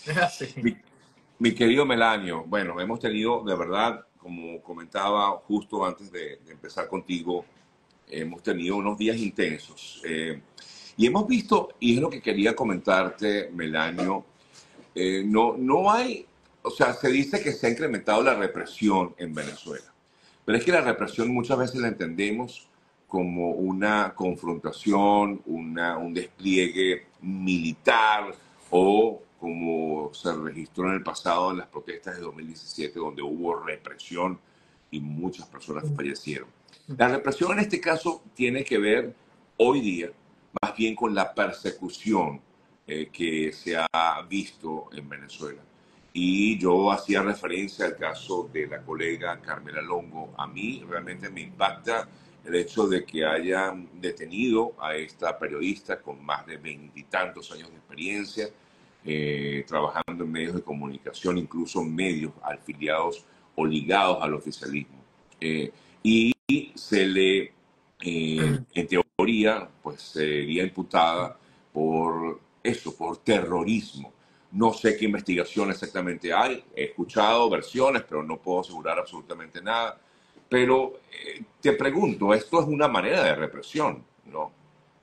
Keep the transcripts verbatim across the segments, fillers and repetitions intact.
Es así. Mi, mi querido Melanio, bueno, hemos tenido, de verdad, como comentaba justo antes de, de empezar contigo, hemos tenido unos días intensos. Eh, y hemos visto, y es lo que quería comentarte, Melanio, eh, no, no hay, o sea, se dice que se ha incrementado la represión en Venezuela, pero es que la represión muchas veces la entendemos como una confrontación, una, un despliegue militar o como se registró en el pasado en las protestas de dos mil diecisiete donde hubo represión y muchas personas fallecieron. La represión en este caso tiene que ver hoy día más bien con la persecución eh, que se ha visto en Venezuela. Y yo hacía referencia al caso de la colega Carmela Longo. A mí realmente me impacta el hecho de que hayan detenido a esta periodista con más de veintitantos años de experiencia, eh, trabajando en medios de comunicación, incluso medios afiliados o ligados al oficialismo. Eh, y se le, eh, en teoría, pues sería imputada por eso, por terrorismo. No sé qué investigación exactamente hay, he escuchado versiones, pero no puedo asegurar absolutamente nada. Pero eh, te pregunto, esto es una manera de represión, ¿no?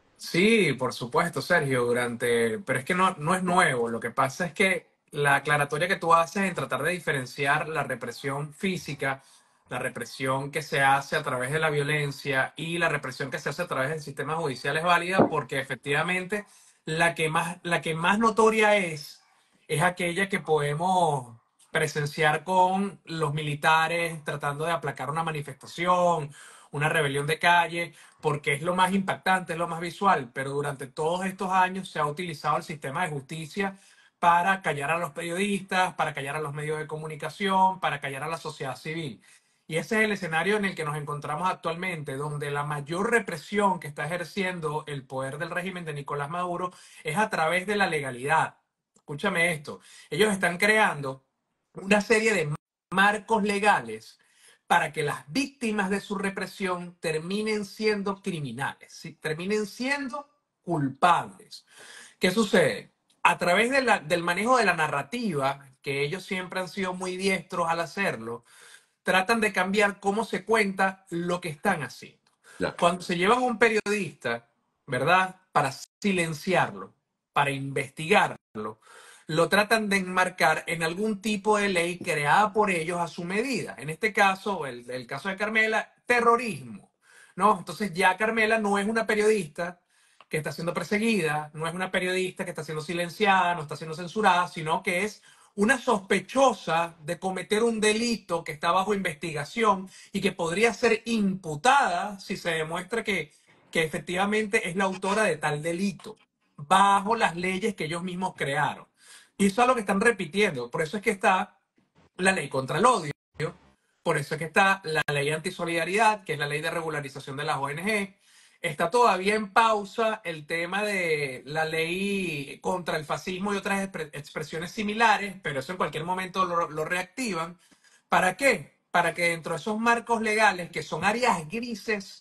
Sí, por supuesto, Sergio, durante, pero es que no, no es nuevo. Lo que pasa es que la aclaratoria que tú haces en tratar de diferenciar la represión física, la represión que se hace a través de la violencia y la represión que se hace a través del sistema judicial es válida porque efectivamente la que más, la que más notoria es, es aquella que podemos presenciar con los militares tratando de aplacar una manifestación, una rebelión de calle porque es lo más impactante, es lo más visual, pero durante todos estos años se ha utilizado el sistema de justicia para callar a los periodistas, para callar a los medios de comunicación, para callar a la sociedad civil. Y ese es el escenario en el que nos encontramos actualmente, donde la mayor represión que está ejerciendo el poder del régimen de Nicolás Maduro es a través de la legalidad. Escúchame esto, ellos están creando una serie de marcos legales para que las víctimas de su represión terminen siendo criminales, ¿sí? Terminen siendo culpables. ¿Qué sucede? A través de la, del manejo de la narrativa, que ellos siempre han sido muy diestros al hacerlo, tratan de cambiar cómo se cuenta lo que están haciendo. Ya. Cuando se llevan a un periodista, ¿verdad? Para silenciarlo, para investigarlo, lo tratan de enmarcar en algún tipo de ley creada por ellos a su medida. En este caso, el, el caso de Carmela, terrorismo, ¿no? Entonces ya Carmela no es una periodista que está siendo perseguida, no es una periodista que está siendo silenciada, no está siendo censurada, sino que es una sospechosa de cometer un delito que está bajo investigación y que podría ser imputada si se demuestra que, que efectivamente es la autora de tal delito, bajo las leyes que ellos mismos crearon. Y eso es lo que están repitiendo. Por eso es que está la ley contra el odio, por eso es que está la ley antisolidaridad, que es la ley de regularización de las O N G. Está todavía en pausa el tema de la ley contra el fascismo y otras expre- expresiones similares, pero eso en cualquier momento lo, lo reactivan. ¿Para qué? Para que dentro de esos marcos legales, que son áreas grises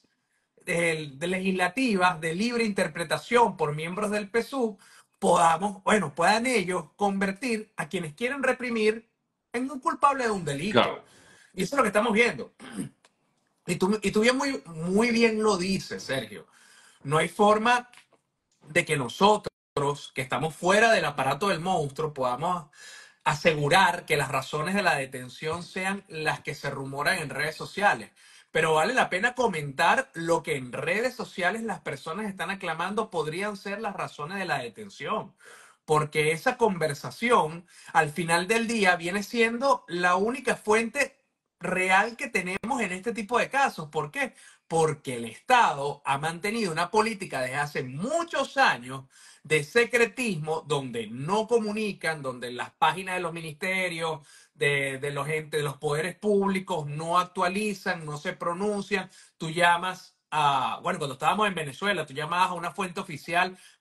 de, de legislativas, de libre interpretación por miembros del P S U V, podamos, bueno, puedan ellos convertir a quienes quieren reprimir en un culpable de un delito. Claro. Y eso es lo que estamos viendo. Y tú, y tú bien muy, muy bien lo dices, Sergio. No hay forma de que nosotros, que estamos fuera del aparato del monstruo, podamos asegurar que las razones de la detención sean las que se rumoran en redes sociales. Pero vale la pena comentar lo que en redes sociales las personas están aclamando podrían ser las razones de la detención. Porque esa conversación al final del día viene siendo la única fuente real que tenemos en este tipo de casos. ¿Por qué? Porque el Estado ha mantenido una política desde hace muchos años de secretismo donde no comunican, donde las páginas de los ministerios, de, de los entes, de los poderes públicos no actualizan, no se pronuncian. Tú llamas a, bueno, cuando estábamos en Venezuela, tú llamabas a una fuente oficial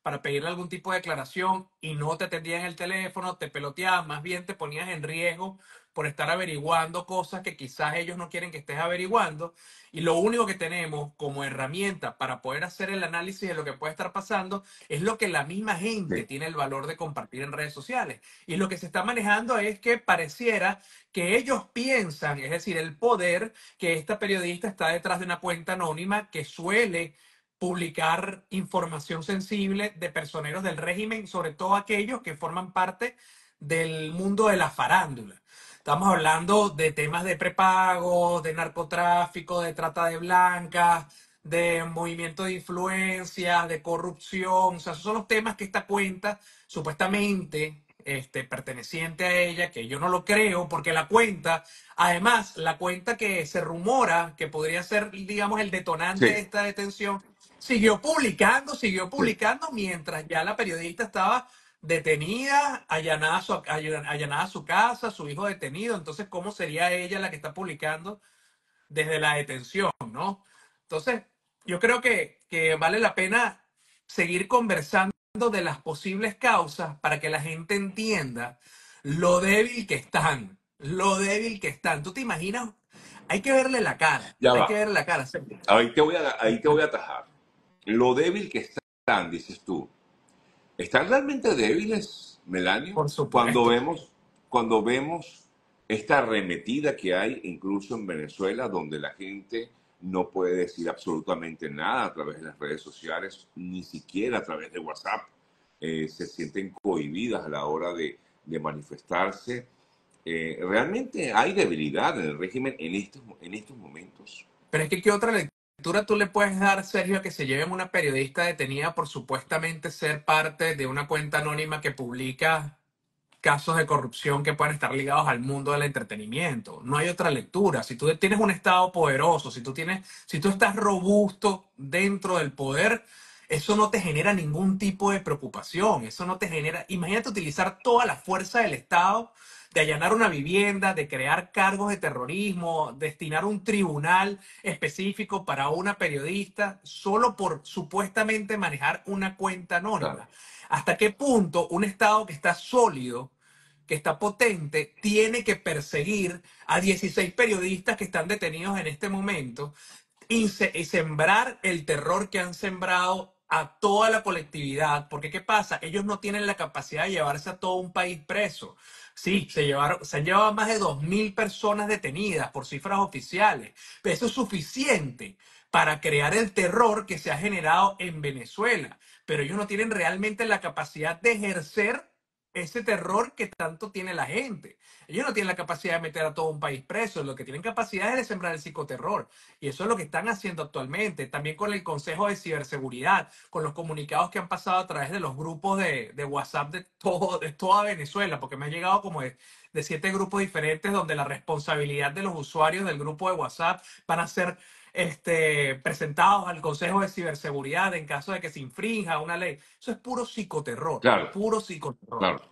para pedirle algún tipo de declaración y no te atendían el teléfono, te peloteaban, más bien te ponías en riesgo por estar averiguando cosas que quizás ellos no quieren que estés averiguando. Y lo único que tenemos como herramienta para poder hacer el análisis de lo que puede estar pasando es lo que la misma gente Sí, tiene el valor de compartir en redes sociales. Y lo que se está manejando es que pareciera que ellos piensan, es decir, el poder, que esta periodista está detrás de una cuenta anónima que suele publicar información sensible de personeros del régimen, sobre todo aquellos que forman parte del mundo de la farándula. Estamos hablando de temas de prepago, de narcotráfico, de trata de blancas, de movimiento de influencias, de corrupción. O sea, esos son los temas que esta cuenta, supuestamente este, perteneciente a ella, que yo no lo creo, porque la cuenta, además, la cuenta que se rumora que podría ser, digamos, el detonante de sí, esta detención, siguió publicando, siguió sí. publicando, mientras ya la periodista estaba detenida, allanada su, allanada su casa, su hijo detenido. Entonces, ¿cómo sería ella la que está publicando desde la detención, ¿no? Entonces, yo creo que, que vale la pena seguir conversando de las posibles causas para que la gente entienda lo débil que están, lo débil que están. ¿Tú te imaginas? Hay que verle la cara, Ya hay que va. verle la cara. Ahí te voy a, ahí te voy a atajar. Lo débil que están, dices tú. ¿Están realmente débiles, Melanio? Por Cuando supuesto. vemos, cuando vemos esta arremetida que hay incluso en Venezuela, donde la gente no puede decir absolutamente nada a través de las redes sociales, ni siquiera a través de WhatsApp, eh, se sienten cohibidas a la hora de, de manifestarse. Eh, ¿realmente hay debilidad en el régimen en estos, en estos momentos? Pero es que, ¿qué otra lectura tú le puedes dar, Sergio, a que se lleven una periodista detenida por supuestamente ser parte de una cuenta anónima que publica casos de corrupción que pueden estar ligados al mundo del entretenimiento? No hay otra lectura. Si tú tienes un Estado poderoso, si tú tienes, si tú estás robusto dentro del poder, eso no te genera ningún tipo de preocupación. Eso no te genera. Imagínate utilizar toda la fuerza del Estado de allanar una vivienda, de crear cargos de terrorismo, destinar un tribunal específico para una periodista solo por supuestamente manejar una cuenta Claro, anónima. ¿Hasta qué punto un Estado que está sólido, que está potente, tiene que perseguir a dieciséis periodistas que están detenidos en este momento y, se- y sembrar el terror que han sembrado a toda la colectividad? Porque ¿qué pasa? Ellos no tienen la capacidad de llevarse a todo un país preso. Sí, se llevaron, se han llevado más de dos mil personas detenidas por cifras oficiales, pero eso es suficiente para crear el terror que se ha generado en Venezuela. Pero ellos no tienen realmente la capacidad de ejercer ese terror que tanto tiene la gente. Ellos no tienen la capacidad de meter a todo un país preso, lo que tienen capacidad es de sembrar el psicoterror. Y eso es lo que están haciendo actualmente, también con el Consejo de Ciberseguridad, con los comunicados que han pasado a través de los grupos de, de WhatsApp de, todo, de toda Venezuela, porque me ha llegado como de, de siete grupos diferentes donde la responsabilidad de los usuarios del grupo de WhatsApp van a ser este, presentados al Consejo de Ciberseguridad en caso de que se infrinja una ley. Eso es puro psicoterror, claro, puro psicoterror. claro.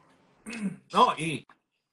¿No? Y,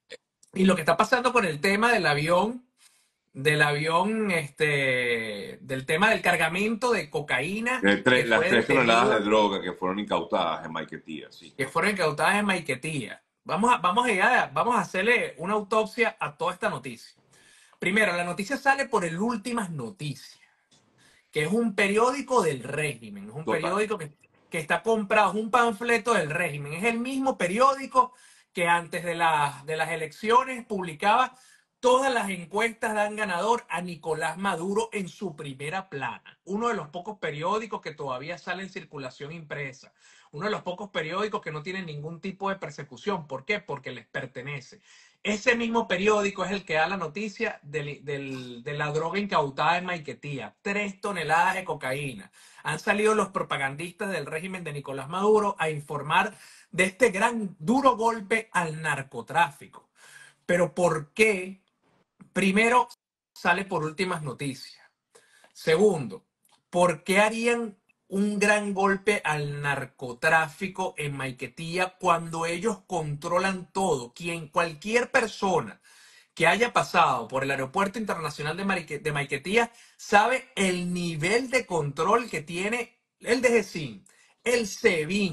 y lo que está pasando con el tema del avión del avión, este, del tema del cargamento de cocaína Eh, que tre- las fue tres toneladas de detenido, droga que fueron incautadas en Maiquetía, sí. que fueron incautadas en Maiquetía. Vamos a, vamos a, llegar vamos a hacerle una autopsia a toda esta noticia. Primero, la noticia sale por el Últimas Noticias, que es un periódico del régimen, es un Total. periódico que, que está comprado, es un panfleto del régimen, es el mismo periódico que antes de, la, de las elecciones publicaba todas las encuestas dan ganador a Nicolás Maduro en su primera plana. Uno de los pocos periódicos que todavía sale en circulación impresa. Uno de los pocos periódicos que no tienen ningún tipo de persecución. ¿Por qué? Porque les pertenece. Ese mismo periódico es el que da la noticia del- del- de la droga incautada en Maiquetía, tres toneladas de cocaína. Han salido los propagandistas del régimen de Nicolás Maduro a informar de este gran duro golpe al narcotráfico. Pero ¿por qué? Primero, sale por Últimas Noticias. Segundo, ¿por qué harían un gran golpe al narcotráfico en Maiquetía cuando ellos controlan todo? Quien, cualquier persona que haya pasado por el Aeropuerto Internacional de, Marique- de Maiquetía sabe el nivel de control que tiene el D G C I N, el SEBIN,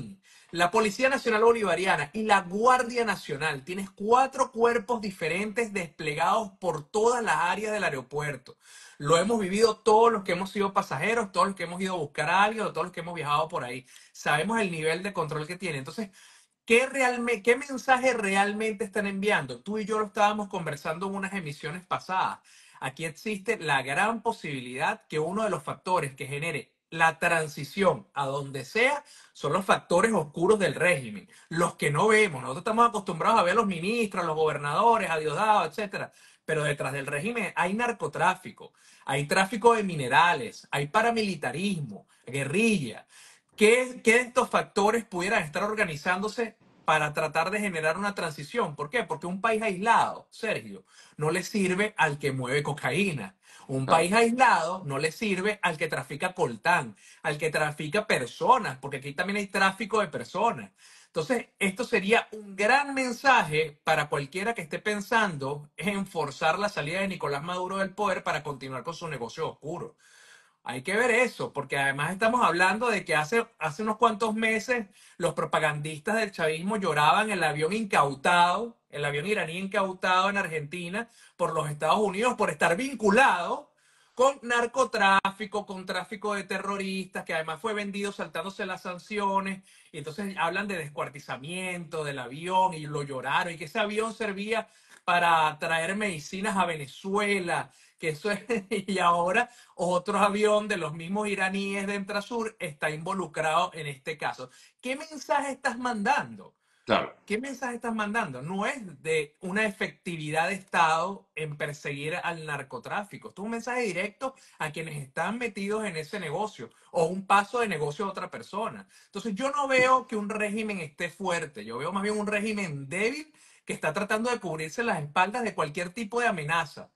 la Policía Nacional Bolivariana y la Guardia Nacional. Tienes cuatro cuerpos diferentes desplegados por todas las áreas del aeropuerto. Lo hemos vivido todos los que hemos sido pasajeros, todos los que hemos ido a buscar a alguien, o todos los que hemos viajado por ahí. Sabemos el nivel de control que tiene. Entonces, ¿qué, realme- qué mensaje realmente están enviando? Tú y yo lo estábamos conversando en unas emisiones pasadas. Aquí existe la gran posibilidad que uno de los factores que genere la transición a donde sea son los factores oscuros del régimen, los que no vemos. Nosotros estamos acostumbrados a ver a los ministros, a los gobernadores, a Diosdado, etcétera. Pero detrás del régimen hay narcotráfico, hay tráfico de minerales, hay paramilitarismo, guerrilla. ¿Qué, qué de estos factores pudieran estar organizándose para tratar de generar una transición? ¿Por qué? Porque un país aislado, Sergio, no le sirve al que mueve cocaína. Un Claro, país aislado no le sirve al que trafica coltán, al que trafica personas, porque aquí también hay tráfico de personas. Entonces, esto sería un gran mensaje para cualquiera que esté pensando en forzar la salida de Nicolás Maduro del poder para continuar con su negocio oscuro. Hay que ver eso, porque además estamos hablando de que hace, hace unos cuantos meses los propagandistas del chavismo lloraban el avión incautado, el avión iraní incautado en Argentina por los Estados Unidos por estar vinculado con narcotráfico, con tráfico de terroristas, que además fue vendido saltándose las sanciones. Y entonces hablan de descuartizamiento del avión y lo lloraron, y que ese avión servía para traer medicinas a Venezuela, que eso es, y ahora otro avión de los mismos iraníes de Entrasur está involucrado en este caso. ¿Qué mensaje estás mandando? claro. ¿Qué mensaje estás mandando? No es de una efectividad de Estado en perseguir al narcotráfico. Esto es un mensaje directo a quienes están metidos en ese negocio o un paso de negocio de otra persona. Entonces yo no veo que un régimen esté fuerte. Yo veo más bien un régimen débil que está tratando de cubrirse las espaldas de cualquier tipo de amenaza.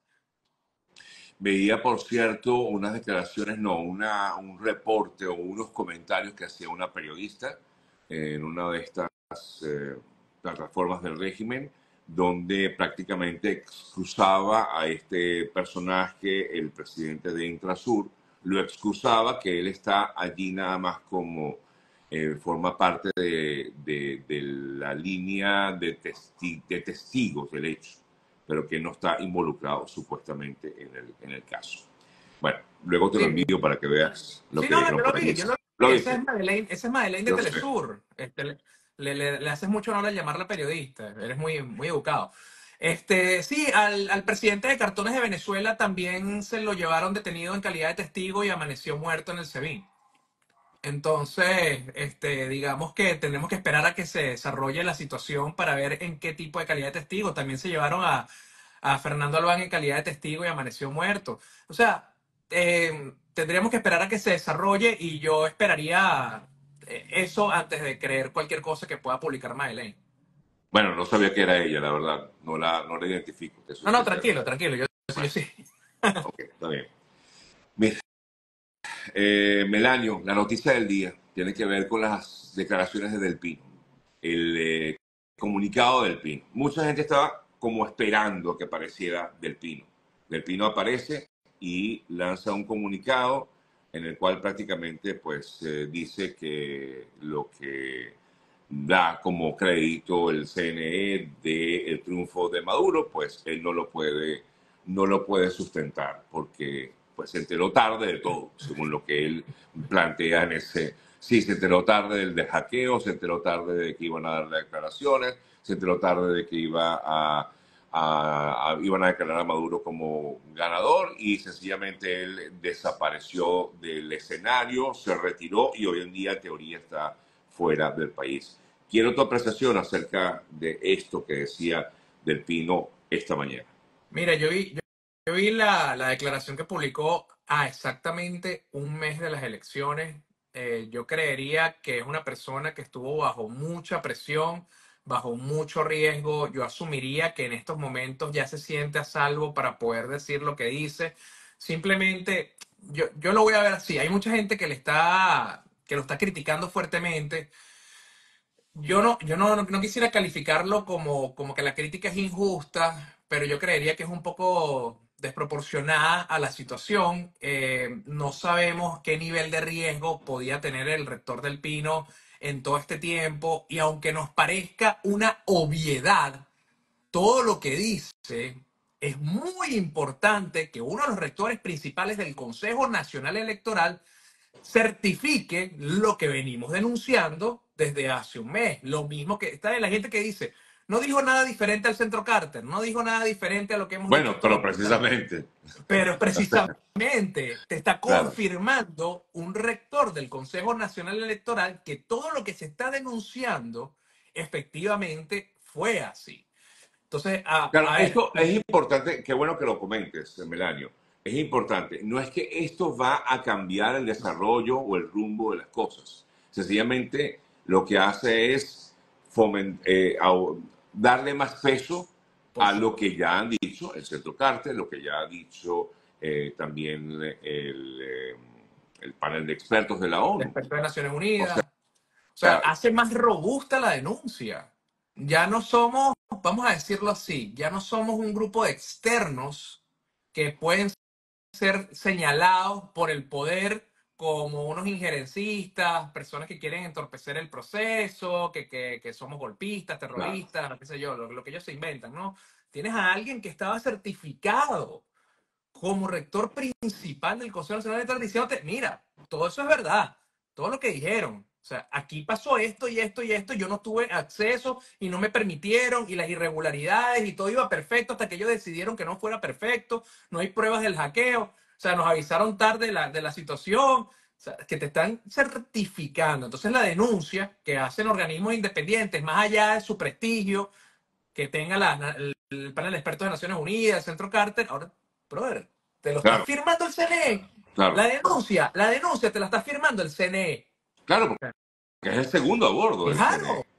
Veía, por cierto, unas declaraciones, no, una, un reporte o unos comentarios que hacía una periodista en una de estas eh, plataformas del régimen, donde prácticamente excusaba a este personaje, el presidente de Intrasur, lo excusaba que él está allí nada más como eh, forma parte de, de, de la línea de, testi de testigos del hecho, pero que no está involucrado supuestamente en el, en el caso. Bueno, luego te lo Sí, envío para que veas lo sí, que no, dijeron yo lo por vi, allí. yo lo ¿Lo vi. Ese viste? es Madeleine, ese es Madeleine de Yo sé. Telesur. Este, le, le, le- le haces mucho honor al llamarla periodista. Eres muy, muy educado. Este, sí, al, al presidente de Cartones de Venezuela también se lo llevaron detenido en calidad de testigo y amaneció muerto en el SEBIN. Entonces, este, digamos que tenemos que esperar a que se desarrolle la situación para ver en qué tipo de calidad de testigo. También se llevaron a, a Fernando Albán en calidad de testigo y amaneció muerto. O sea, eh, tendríamos que esperar a que se desarrolle y yo esperaría eh, eso antes de creer cualquier cosa que pueda publicar Madeleine. Bueno, no sabía que era ella, la verdad. No la, no la identifico, te soy No, no, sincero. tranquilo, tranquilo, yo, yo Bueno, sí. ok, está bien. Mira, eh, Melanio, la noticia del día tiene que ver con las declaraciones de Del Pino, el eh, comunicado de Del Pino. Mucha gente estaba como esperando que apareciera Del Pino. Del Pino aparece y lanza un comunicado en el cual prácticamente pues eh, dice que lo que da como crédito el C N E del triunfo de Maduro, pues él no lo puede, no lo puede sustentar porque pues se enteró tarde de todo, según lo que él plantea en ese. Sí, se enteró tarde del de hackeo, se enteró tarde de que iban a dar declaraciones, se enteró tarde de que iba a, a, a, iban a declarar a Maduro como ganador y sencillamente él desapareció del escenario, se retiró y hoy en día en teoría está fuera del país. Quiero tu apreciación acerca de esto que decía Del Pino esta mañana. Mira, yo vi, yo, yo vi la, la declaración que publicó a exactamente un mes de las elecciones. Eh, yo creería que es una persona que estuvo bajo mucha presión, bajo mucho riesgo. Yo asumiría que en estos momentos ya se siente a salvo para poder decir lo que dice. Simplemente, yo, yo lo voy a ver así. Hay mucha gente que le está, que lo está criticando fuertemente. Yo no, yo no, no quisiera calificarlo como, como que la crítica es injusta, pero yo creería que es un poco desproporcionada a la situación. Eh, no sabemos qué nivel de riesgo podía tener el rector del Pino en todo este tiempo y aunque nos parezca una obviedad, todo lo que dice, es muy importante que uno de los rectores principales del Consejo Nacional Electoral certifique lo que venimos denunciando desde hace un mes. Lo mismo que está la gente que dice, no dijo nada diferente al Centro Carter, no dijo nada diferente a lo que hemos dicho Bueno, pero todos. O sea, precisamente, pero precisamente te está claro. confirmando un rector del Consejo Nacional Electoral que todo lo que se está denunciando efectivamente fue así. Entonces, a, Claro, a ver, esto es importante, qué bueno que lo comentes, Melanio. Es importante. No es que esto va a cambiar el desarrollo o el rumbo de las cosas. Sencillamente lo que hace es foment- eh, au- darle más peso por a lo supuesto, que ya han dicho el Centro Carter, lo que ya ha dicho eh, también el, eh, el panel de expertos de la ONU. respecto de Naciones O Unidas. O sea, sea, hace más robusta la denuncia. Ya no somos, vamos a decirlo así, ya no somos un grupo de externos que pueden ser señalados por el poder como unos injerencistas, personas que quieren entorpecer el proceso, que, que, que somos golpistas, claro, terroristas, qué sé yo, lo, lo que ellos se inventan, ¿no? Tienes a alguien que estaba certificado como rector principal del Consejo Nacional Electoral diciéndote, mira, todo eso es verdad, todo lo que dijeron. O sea, aquí pasó esto y esto y esto, yo no tuve acceso y no me permitieron y las irregularidades y todo iba perfecto hasta que ellos decidieron que no fuera perfecto, no hay pruebas del hackeo, o sea, nos avisaron tarde de la, de la situación, o sea, que te están certificando. Entonces la denuncia que hacen organismos independientes, más allá de su prestigio, que tenga la, el, el panel de expertos de Naciones Unidas, el Centro Carter, ahora, brother, te lo está claro, firmando el C N E. claro, La denuncia, la denuncia te la está firmando el C N E. claro, porque es el segundo a bordo del Claro, C N E.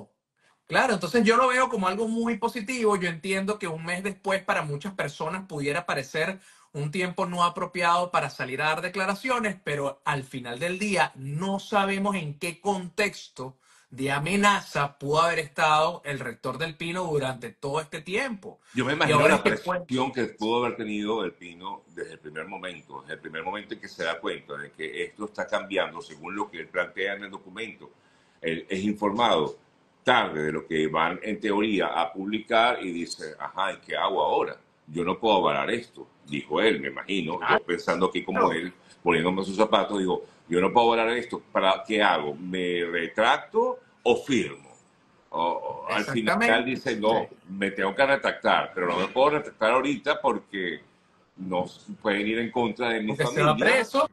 claro, entonces yo lo veo como algo muy positivo. Yo entiendo que un mes después para muchas personas pudiera parecer un tiempo no apropiado para salir a dar declaraciones, pero al final del día no sabemos en qué contexto de amenaza pudo haber estado el rector del Pino durante todo este tiempo. Yo me Y imagino ahora la es que pues, presión que pudo haber tenido el Pino desde el primer momento, desde el primer momento en que se da cuenta de que esto está cambiando según lo que él plantea en el documento. Él es informado tarde de lo que van en teoría a publicar y dice, ajá, ¿y qué hago ahora? Yo no puedo avalar esto, dijo él, me imagino, yo pensando aquí como claro, él, poniéndome sus zapatos, digo, yo no puedo avalar esto, ¿para qué hago? ¿Me retracto o firmo? O- o al final exactamente. dice, no, me tengo que retractar, pero no me puedo retractar ahorita porque no pueden ir en contra de mi Porque se va familia, preso,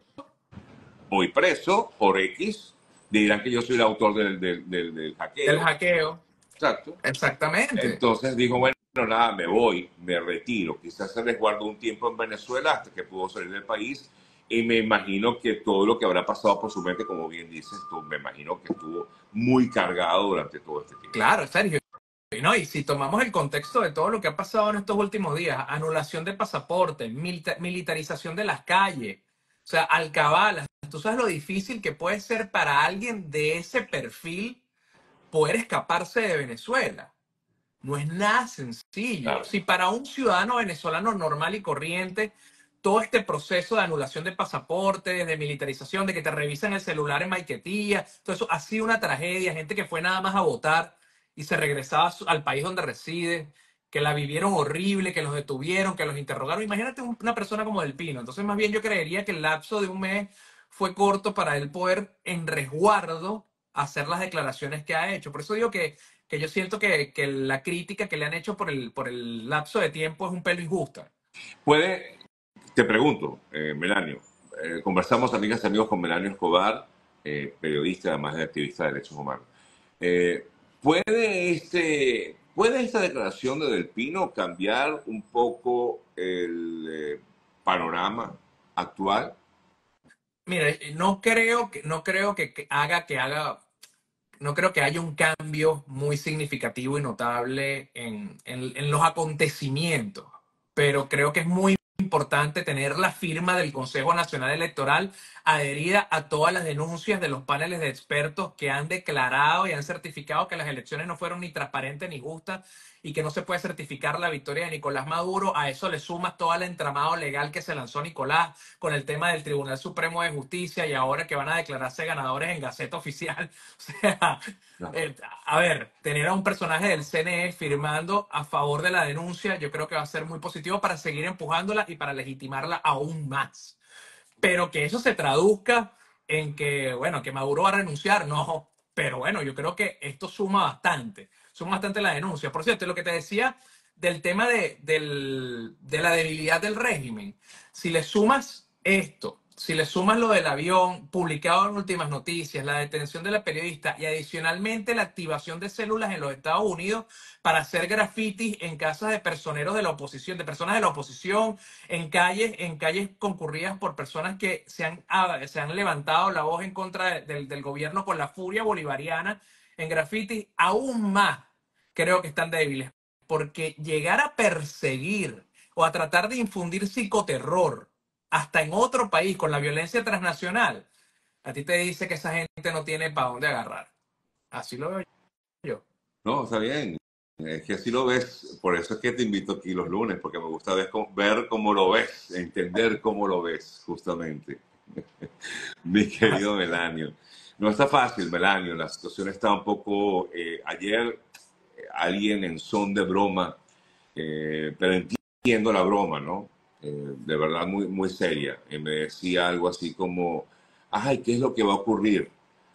voy preso por X, dirán que yo soy el autor del, del, del, del el hackeo, hackeo. exacto. Exactamente. Entonces dijo, bueno, nada, me voy, me retiro, quizás se resguardó un tiempo en Venezuela hasta que pudo salir del país y me imagino que todo lo que habrá pasado por su mente, como bien dices, tú, me imagino que estuvo muy cargado durante todo este tiempo. Claro, Sergio. Y no, y si tomamos el contexto de todo lo que ha pasado en estos últimos días, anulación de pasaportes, milita- militarización de las calles, o sea, alcabalas, tú sabes lo difícil que puede ser para alguien de ese perfil poder escaparse de Venezuela. No es nada sencillo. Claro. Si para un ciudadano venezolano normal y corriente, todo este proceso de anulación de pasaportes, de militarización, de que te revisan el celular en Maiquetía, todo eso ha sido una tragedia. Gente que fue nada más a votar y se regresaba a su- al país donde reside, que la vivieron horrible, que los detuvieron, que los interrogaron. Imagínate un- una persona como Del Pino. Entonces, más bien yo creería que el lapso de un mes fue corto para él poder, en resguardo, hacer las declaraciones que ha hecho. Por eso digo que que yo siento que, que la crítica que le han hecho por el, por el lapso de tiempo es un pelo injusta. Puede, te pregunto, eh, Melanio, eh, conversamos amigas y amigos con Melanio Escobar, eh, periodista además de activista de derechos humanos. Eh, ¿puede, este, ¿Puede esta declaración de Del Pino cambiar un poco el eh, panorama actual? Mire, no creo que, no creo que, que haga que haga, no creo que haya un cambio muy significativo y notable en, en, en los acontecimientos, pero creo que es muy importante tener la firma del Consejo Nacional Electoral adherida a todas las denuncias de los paneles de expertos que han declarado y han certificado que las elecciones no fueron ni transparentes ni justas y que no se puede certificar la victoria de Nicolás Maduro. A eso le sumas todo el entramado legal que se lanzó Nicolás con el tema del Tribunal Supremo de Justicia y ahora que van a declararse ganadores en Gaceta Oficial. O sea, No, eh, a ver, tener a un personaje del C N E firmando a favor de la denuncia, yo creo que va a ser muy positivo para seguir empujándola y para legitimarla aún más. Pero que eso se traduzca en que, bueno, que Maduro va a renunciar, no. Pero bueno, yo creo que esto suma bastante, suma bastante la denuncia. Por cierto, lo que te decía del tema de, del- de la debilidad del régimen, si le sumas esto, si le sumas lo del avión publicado en Últimas Noticias, la detención de la periodista y adicionalmente la activación de células en los Estados Unidos para hacer grafitis en casas de personeros de la oposición, de personas de la oposición, en calles, en calles concurridas por personas que se han, ah, se han levantado la voz en contra de- del, del gobierno con la furia bolivariana en grafitis, aún más creo que están débiles, porque llegar a perseguir o a tratar de infundir psicoterror hasta en otro país con la violencia transnacional, a ti te dice que esa gente no tiene para dónde agarrar. Así lo veo yo. no, está bien. Es que así lo ves, por eso es que te invito aquí los lunes, porque me gusta ver, cómo- ver cómo lo ves, entender cómo lo ves, justamente. Mi querido Melanio. No está fácil, Melanio, la situación está un poco... eh, ayer eh, alguien en son de broma, eh, pero entiendo la broma, ¿no? Eh, de verdad muy, muy seria. Y me decía algo así como, ay, ¿qué es lo que va a ocurrir?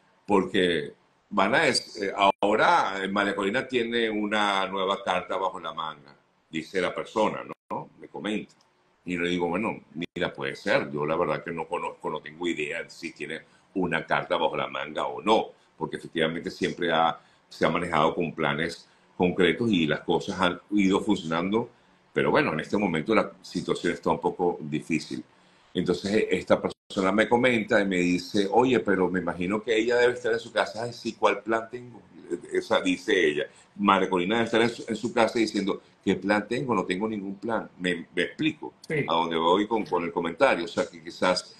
Porque van a es- eh, ahora eh, María Corina tiene una nueva carta bajo la manga, dice la persona, ¿no? ¿No? Me comenta. Y le digo, bueno, mira, puede ser. Yo la verdad que no conozco, no tengo idea de si tiene una carta bajo la manga o no, porque efectivamente siempre ha, se ha manejado con planes concretos y las cosas han ido funcionando, pero bueno, en este momento la situación está un poco difícil. Entonces esta persona me comenta y me dice, oye, pero me imagino que ella debe estar en su casa. Ay, sí, ¿cuál plan tengo? Esa dice ella. María Corina debe estar en su, en su casa diciendo, ¿qué plan tengo? No tengo ningún plan. Me, me explico a Sí. dónde voy con, con el comentario. O sea, que quizás,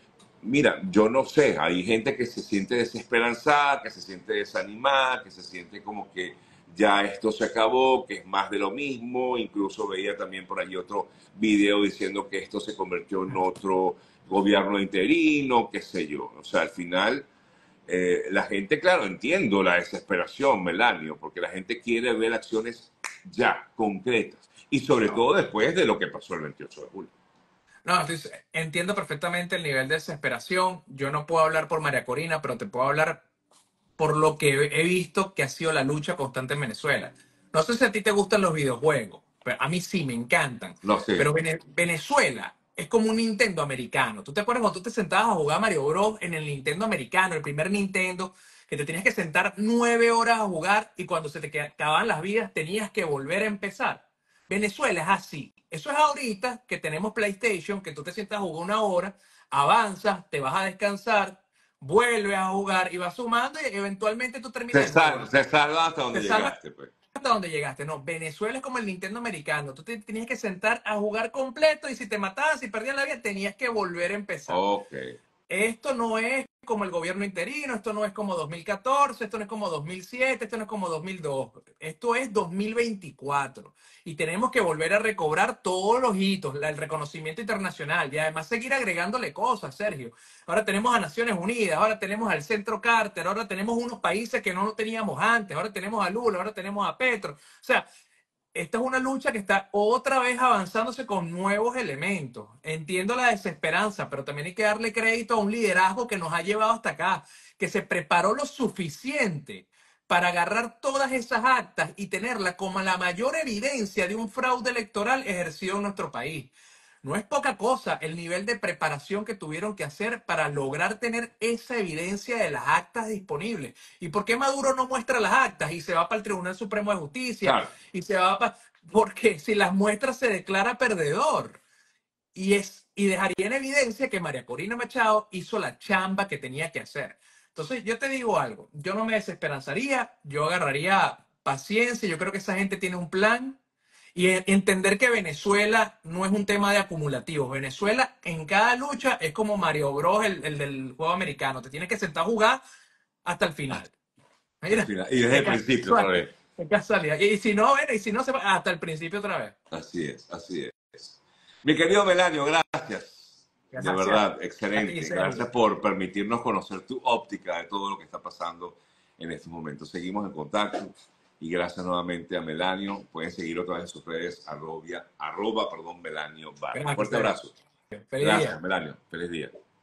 mira, yo no sé, hay gente que se siente desesperanzada, que se siente desanimada, que se siente como que ya esto se acabó, que es más de lo mismo. Incluso veía también por ahí otro video diciendo que esto se convirtió en otro gobierno interino, qué sé yo. O sea, al final, eh, la gente, claro, entiendo la desesperación, Melanio, porque la gente quiere ver acciones ya, concretas. Y sobre No. todo después de lo que pasó el veintiocho de julio. No, entonces, entiendo perfectamente el nivel de desesperación. Yo no puedo hablar por María Corina, pero te puedo hablar por lo que he visto que ha sido la lucha constante en Venezuela. No sé si a ti te gustan los videojuegos, pero a mí sí, me encantan. No sé, Pero Vene- Venezuela es como un Nintendo americano. ¿Tú te acuerdas cuando tú te sentabas a jugar Mario Bros. En el Nintendo americano, el primer Nintendo, que te tenías que sentar nueve horas a jugar y cuando se te qued- acababan las vidas tenías que volver a empezar? Venezuela es así. Eso es ahorita que tenemos PlayStation, que tú te sientas a jugar una hora, avanzas, te vas a descansar, vuelves a jugar y vas sumando y eventualmente tú terminas se el juego. salva, ¿No? se salva hasta donde Te salvas llegaste, pues. hasta donde llegaste. No, Venezuela es como el Nintendo americano. Tú te tenías que sentar a jugar completo y si te matabas, si perdías la vida, tenías que volver a empezar. Ok. Esto no es como el gobierno interino, esto no es como dos mil catorce, esto no es como dos mil siete, esto no es como dos mil dos, esto es dos mil veinticuatro y tenemos que volver a recobrar todos los hitos, el reconocimiento internacional y además seguir agregándole cosas, Sergio. Ahora tenemos a Naciones Unidas, ahora tenemos al Centro Carter, ahora tenemos unos países que no lo teníamos antes, ahora tenemos a Lula, ahora tenemos a Petro. O sea, esta es una lucha que está otra vez avanzándose con nuevos elementos. Entiendo la desesperanza, pero también hay que darle crédito a un liderazgo que nos ha llevado hasta acá, que se preparó lo suficiente para agarrar todas esas actas y tenerla como la mayor evidencia de un fraude electoral ejercido en nuestro país. No es poca cosa el nivel de preparación que tuvieron que hacer para lograr tener esa evidencia de las actas disponibles. ¿Y por qué Maduro no muestra las actas y se va para el Tribunal Supremo de Justicia Claro, y se va para... Porque si las muestra se declara perdedor y, es, y dejaría en evidencia que María Corina Machado hizo la chamba que tenía que hacer. Entonces, yo te digo algo, yo no me desesperanzaría, yo agarraría paciencia, yo creo que esa gente tiene un plan y entender que Venezuela no es un tema de acumulativos. Venezuela en cada lucha es como Mario Bros, el, el del juego americano, te tienes que sentar a jugar hasta el final. al Mira, final. Y desde te el cae principio otra suerte. vez. Qué casualidad. Y si no, bueno, y si no, se va hasta el principio otra vez. Así es, así es. Mi querido Melanio, gracias. De Gracias verdad, a ti, excelente. Gracias Sergio. por permitirnos conocer tu óptica de todo lo que está pasando en estos momentos. Seguimos en contacto y gracias nuevamente a Melanio. Pueden seguir otra vez en sus redes, arroba, arroba perdón, Melanio Bar. Gracias, Fuerte Sergio. abrazo. Feliz Gracias, día. Melanio. Feliz día.